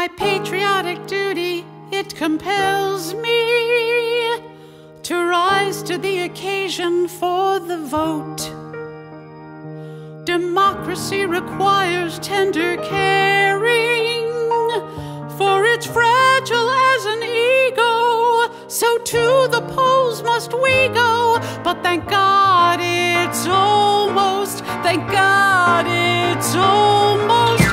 my patriotic duty, it compels me to rise to the occasion for the vote. Democracy requires tender caring, for it's fragile as an ego, so to the polls must we go. But thank God it's almost, thank God it's almost